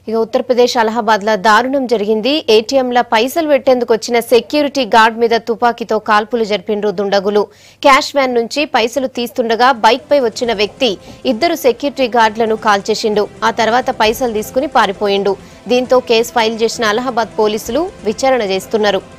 ఇక ఉత్తరప్రదేశ్ అలహాబాద్లో దారుణం జరిగింది. ఏటీఎంల పైసలు పెట్టేందుకు వచ్చిన సెక్యూరిటీ గార్డ్ మీద తుపాకీతో కాల్పులు జరిపిండ్రు దుండగులు. క్యాష్ వ్యాన్ నుంచి పైసలు తీస్తుండగా బైక్ పై వచ్చిన వ్యక్తి ఇద్దరు సెక్యూరిటీ గార్డులను కాల్చేసిండు. ఆ తర్వాత పైసలు తీసుకుని పారిపోయిండు. దీంతో కేసు ఫైల్ చేసిన అలహాబాద్ పోలీసులు విచారణ చేస్తున్నారు.